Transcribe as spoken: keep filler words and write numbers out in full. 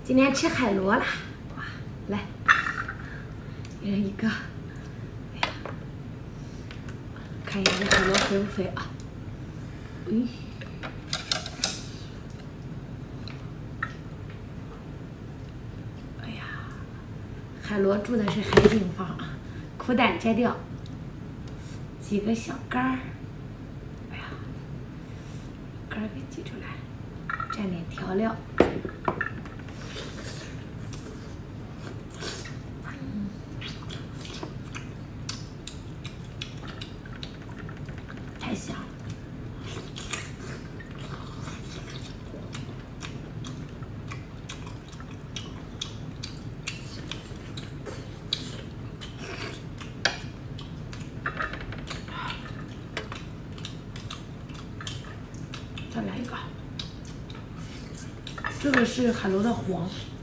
今天吃海螺了，哇，来，一人一个。哎呀，看一下这海螺肥不肥啊？嗯。哎呀，海螺住的是海景房，苦胆摘掉，几个小干儿。哎呀，干儿给挤出来，蘸点调料。 太香了！再来一个，这个是海螺的黄。